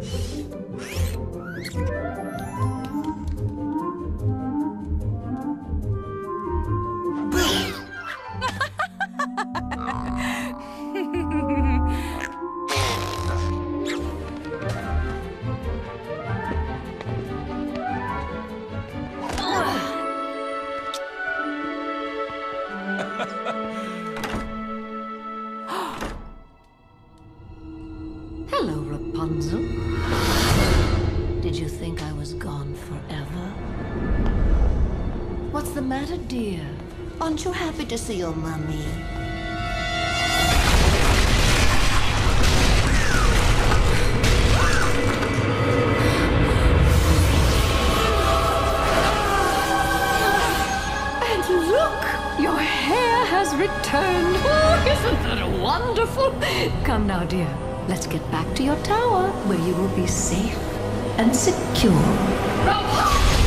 Hello, Rapunzel. Did you think I was gone forever? What's the matter, dear? Aren't you happy to see your mummy? And look! Your hair has returned. Oh, isn't that wonderful? Come now, dear. Let's get back to your tower, where you will be safe and secure.